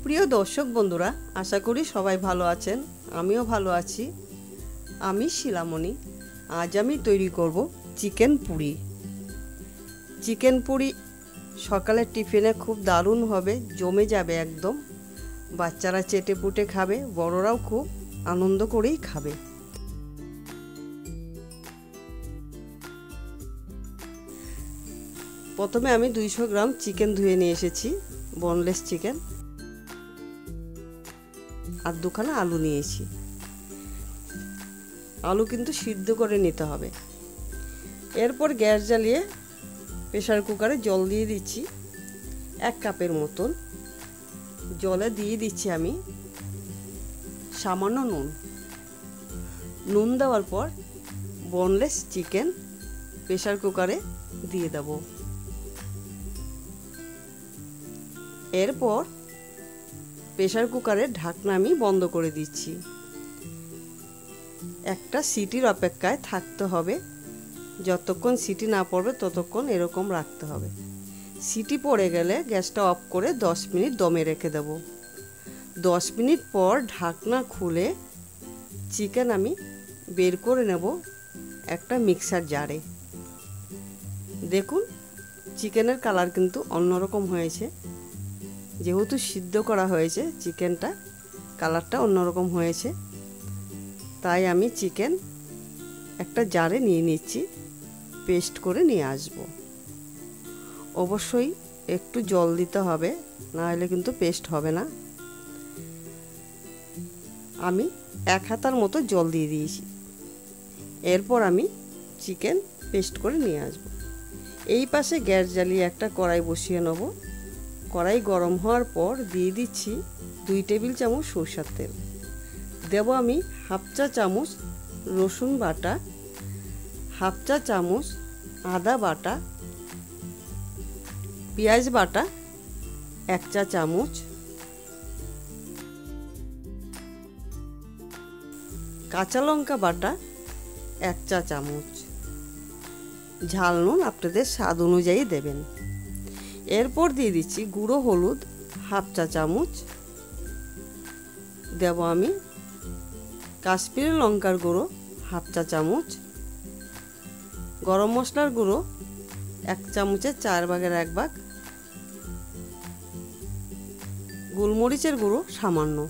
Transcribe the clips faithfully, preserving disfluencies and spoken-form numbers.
প্রিয় দর্শক বন্ধুরা, আশা করি সবাই ভালো আছেন। আমিও ভালো আছি। আমি শিলামণি। আজ আমি তৈরি করব চিকেন পুরি। চিকেন পুরি সকালের টিফিনে খুব দারুণ হবে, জমে যাবে একদম। বাচ্চারা চেটে পুটে খাবে, বড়রাও খুব আনন্দ করেই খাবে। প্রথমে আমি দুইশো গ্রাম চিকেন ধুয়ে নিয়ে এসেছি, বোনলেস চিকেন। আর দুখানা আলু নিয়েছি। আলু কিন্তু সিদ্ধ করে নিতে হবে। এরপর গ্যাস জ্বালিয়ে প্রেসার কুকারে জল দিয়ে দিচ্ছি এক কাপের মতন। জলে দিয়ে দিচ্ছি আমি সামান্য নুন। নুন দেওয়ার পর বোনলেস চিকেন প্রেসার কুকারে দিয়ে দেব। এরপর প্রেসার কুকারের ঢাকনা আমি বন্ধ করে দিচ্ছি। একটা সিটির অপেক্ষায় থাকতে হবে। যতক্ষণ সিটি না পড়বে ততক্ষণ এরকম রাখতে হবে। সিটি পড়ে গেলে গ্যাসটা অফ করে দশ মিনিট দমে রেখে দেব। দশ মিনিট পর ঢাকনা খুলে চিকেন আমি বের করে নেব একটা মিক্সার জারে। দেখুন, চিকেনের কালার কিন্তু অন্যরকম হয়েছে। যেহেতু সিদ্ধ করা হয়েছে, চিকেনটা কালারটা অন্যরকম হয়েছে। তাই আমি চিকেন একটা জারে নিয়ে নিচ্ছি, পেস্ট করে নিয়ে আসব। অবশ্যই একটু জল দিতে হবে, না হলে কিন্তু পেস্ট হবে না। আমি এক হাতার মতো জল দিয়ে দিয়েছি। এরপর আমি চিকেন পেস্ট করে নিয়ে আসব। এই পাশে গ্যাস জ্বালিয়ে একটা কড়াই বসিয়ে নেব। কড়াই গরম হওয়ার পর দিয়ে দিচ্ছি দুই টেবিল চামচ সরষের তেল। দেব আমি হাফ চা চামচ রসুন বাটা, হাফ চা চামচ আদা বাটা, পেঁয়াজ বাটা এক চা চামচ, কাঁচা লঙ্কা বাটা এক চা চামচ। ঝাল নুন আপনাদের স্বাদ অনুযায়ী দেবেন। এরপর দিয়ে দিচ্ছি গুঁড়ো হলুদ হাফ চা চামচ। দেব আমি কাশ্মীরি লঙ্কার গুঁড়ো হাফ চা চামচ, গরম মশলার গুঁড়ো এক চামচের চার ভাগের এক ভাগ, গোলমরিচের গুঁড়ো সামান্য,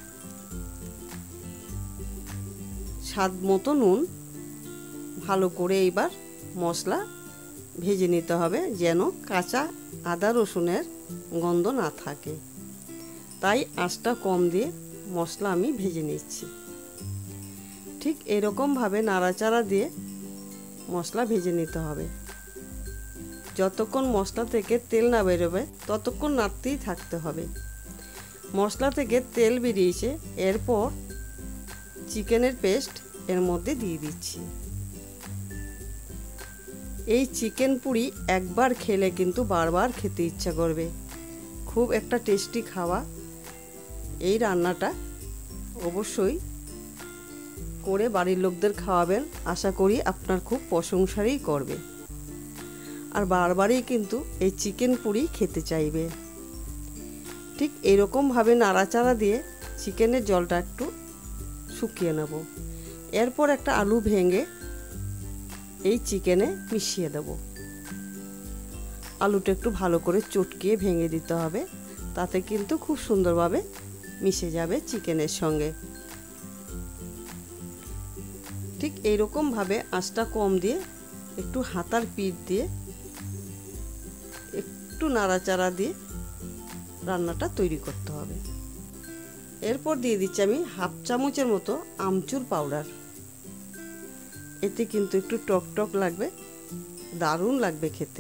স্বাদ মতো নুন। ভালো করে এইবার মশলা ভেজে নিতে হবে, যেন কাঁচা আদা রসুনের গন্ধ না থাকে। তাই আঁচটা কম দিয়ে মশলা আমি ভেজে নিচ্ছি। ঠিক এরকমভাবে নাড়াচাড়া দিয়ে মশলা ভেজে নিতে হবে। যতক্ষণ মশলা থেকে তেল না বেরোবে ততক্ষণ নাড়তেই থাকতে হবে। মশলা থেকে তেল বেরিয়েছে, এরপর চিকেনের পেস্ট এর মধ্যে দিয়ে দিচ্ছি। এই চিকেন পুরি একবার খেলে কিন্তু বারবার খেতে ইচ্ছা করবে। খুব একটা টেস্টি খাওয়া। এই রান্নাটা অবশ্যই করে বাড়ির লোকদের খাওয়াবেন। আশা করি আপনার খুব প্রশংসাই করবে, আর বারবারই কিন্তু এই চিকেন পুরি খেতে চাইবে। ঠিক এরকমভাবে নাড়াচাড়া দিয়ে চিকেনের জলটা একটু শুকিয়ে নেব। এরপর একটা আলু ভেঙে এই চিকেনে মিশিয়ে দেব। আলুটা একটু ভালো করে চটকিয়ে ভেঙে দিতে হবে, তাতে কিন্তু খুব সুন্দরভাবে মিশে যাবে চিকেনের সঙ্গে। ঠিক এইরকমভাবে আঁচটা কম দিয়ে একটু হাতার পিঠ দিয়ে একটু নাড়াচাড়া দিয়ে রান্নাটা তৈরি করতে হবে। এরপর দিয়ে দিচ্ছি আমি হাফ চামচের মতো আমচুর পাউডার। এতে কিন্তু একটু টক টক লাগবে, দারুণ লাগবে খেতে।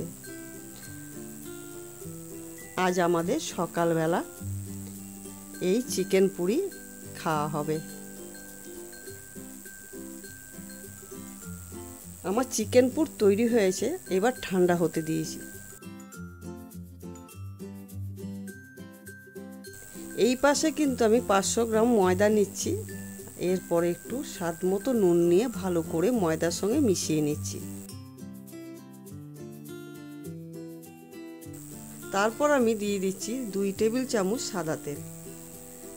আজ আমাদের সকালবেলা এই চিকেন পুরি খাওয়া হবে। আমার চিকেন পুর তৈরি হয়েছে, এবার ঠান্ডা হতে দিয়েছি। এই পাশে কিন্তু আমি পাঁচশো গ্রাম ময়দা নিচ্ছি। এরপরে একটু স্বাদ মতো নুন নিয়ে ভালো করে ময়দার সঙ্গে মিশিয়ে নিচ্ছি। তারপর আমি দিয়ে দিচ্ছি দুই টেবিল চামচ সাদা তেল।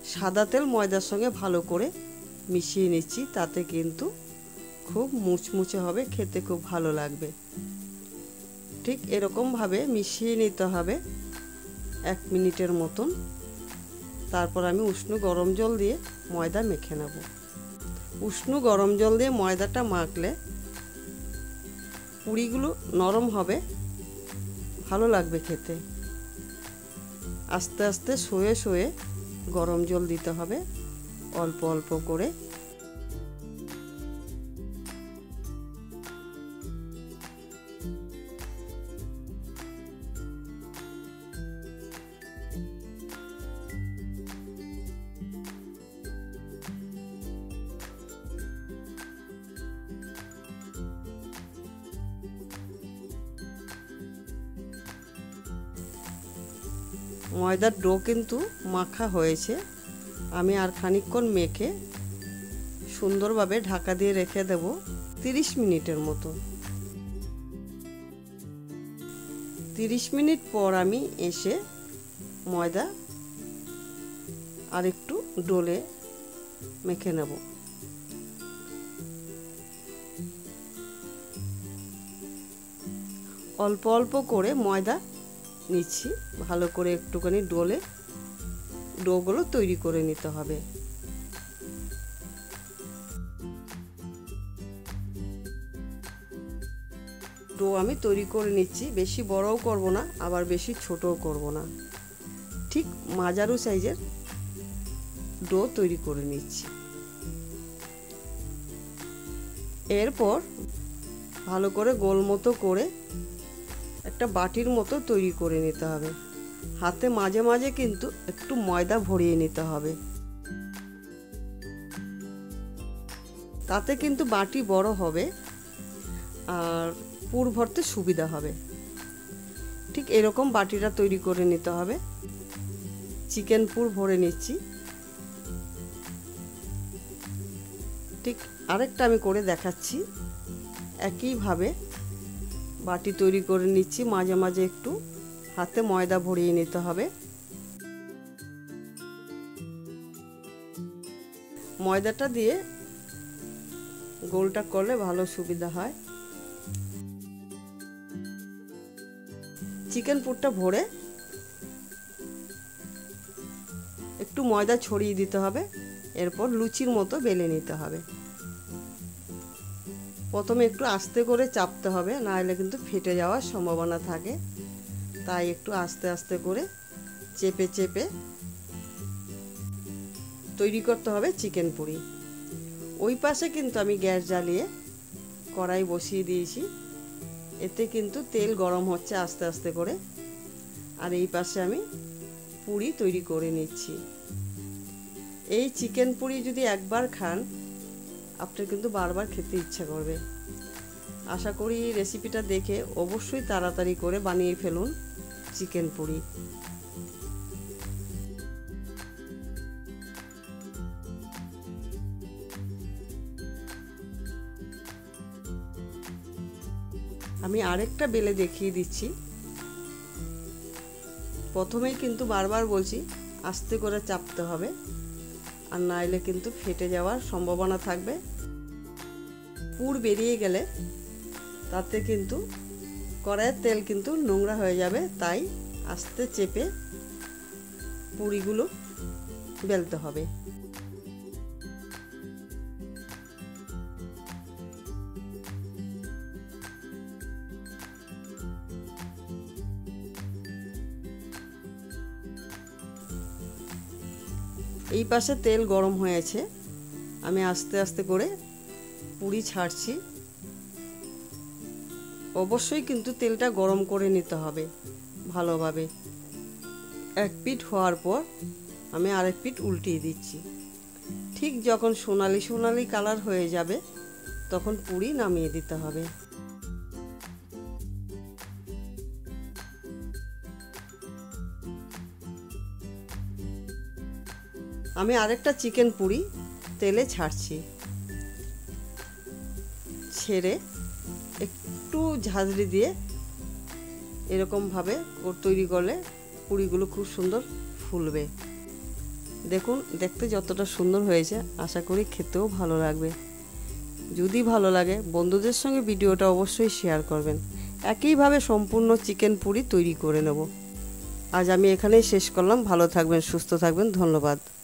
সাদা তেল ময়দার সঙ্গে ভালো করে মিশিয়ে নিচ্ছি, তাতে কিন্তু খুব মুচমুচে হবে, খেতে খুব ভালো লাগবে। ঠিক এরকমভাবে মিশিয়ে নিতে হবে এক মিনিটের মতন। তারপর আমি উষ্ণ গরম জল দিয়ে ময়দা মেখে নেব। উষ্ণ গরম জল দিয়ে ময়দাটা মাখলে পুরিগুলো নরম হবে, ভালো লাগবে খেতে। আস্তে আস্তে সয়ে সয়ে গরম জল দিতে হবে অল্প অল্প করে। ময়দার ডো কিন্তু মাখা হয়েছে। আমি আর খানিকক্ষণ মেখে সুন্দরভাবে ঢাকা দিয়ে রেখে দেব তিরিশ মিনিটের মতো। তিরিশ মিনিট পর আমি এসে ময়দা আর একটু ডোলে মেখে নেব। অল্প অল্প করে ময়দা নিচ্ছি, ভালো করে একটুখানি ডোলে ডোগুলো তৈরি করে নিতে হবে। ডো আমি তৈরি করে নিচ্ছি, বেশি বড়ও করব না আবার বেশি ছোটও করব না, ঠিক মাঝারু সাইজের ডো তৈরি করে নিচ্ছি। এরপর ভালো করে গোল মতো করে একটা বাটির মতো তৈরি করে নিতে হবে। হাতে মাঝে মাঝে কিন্তু একটু ময়দা ভরিয়ে নিতে হবে, তাতে কিন্তু বাটি বড় হবে আর পুর ভরতে সুবিধা হবে। ঠিক এরকম বাটিটা তৈরি করে নিতে হবে। চিকেন পুর ভরে নিচ্ছি। ঠিক আরেকটা আমি করে দেখাচ্ছি। একইভাবে বাটি তৈরি করে নিচ্ছি, মাঝে মাঝে একটু হাতে ময়দা ভরিয়ে নিতে হবে। ময়দাটা দিয়ে গোলটা করলে ভালো সুবিধা হয়। চিকেন পুরটা ভরে একটু ময়দা ছড়িয়ে দিতে হবে। এরপর লুচির মতো বেলে নিতে হবে। প্রথমে একটু আস্তে করে চাপতে হবে, না হলে কিন্তু ফেটে যাওয়ার সম্ভাবনা থাকে। তাই একটু আস্তে আস্তে করে চেপে চেপে তৈরি করতে হবে চিকেন পুরি। ওই পাশে কিন্তু আমি গ্যাস জ্বালিয়ে কড়াই বসিয়ে দিয়েছি, এতে কিন্তু তেল গরম হচ্ছে আস্তে আস্তে করে। আর এই পাশে আমি পুরি তৈরি করে নিচ্ছি। এই চিকেন পুরি যদি একবার খান আপনার কিন্তু বারবার খেতে ইচ্ছা করবে। আশা করি রেসিপিটা দেখে অবশ্যই তাড়াতাড়ি করে বানিয়ে ফেলুন চিকেন পুরি। আমি আরেকটা বেলে দেখিয়ে দিচ্ছি। প্রথমেই কিন্তু বারবার বলছি আস্তে করে চাপতে হবে, আর নাইলে কিন্তু ফেটে যাওয়ার সম্ভাবনা থাকবে। পুর বেরিয়ে গেলে তাতে কিন্তু কড়াইয়ের তেল কিন্তু নোংরা হয়ে যাবে, তাই আস্তে চেপে পুরিগুলো বেলতে হবে। এই পাশে তেল গরম হয়েছে, আমি আস্তে আস্তে করে পুরি ছাড়ছি। অবশ্যই কিন্তু তেলটা গরম করে নিতে হবে ভালোভাবে। এক পিঠ হওয়ার পর আমি আরেক পিঠ উল্টিয়ে দিচ্ছি। ঠিক যখন সোনালি সোনালি কালার হয়ে যাবে তখন পুরি নামিয়ে দিতে হবে। আমি আরেকটা চিকেন পুরি তেলে ছাড়ছি। ছেড়ে একটু ঝাঁঝরি দিয়ে এরকমভাবে তৈরি করলে পুরিগুলো খুব সুন্দর ফুলবে। দেখুন দেখতে যতটা সুন্দর হয়েছে, আশা করি খেতেও ভালো লাগবে। যদি ভালো লাগে বন্ধুদের সঙ্গে ভিডিওটা অবশ্যই শেয়ার করবেন। একইভাবে সম্পূর্ণ চিকেন পুরি তৈরি করে নেব। আজ আমি এখানেই শেষ করলাম। ভালো থাকবেন, সুস্থ থাকবেন, ধন্যবাদ।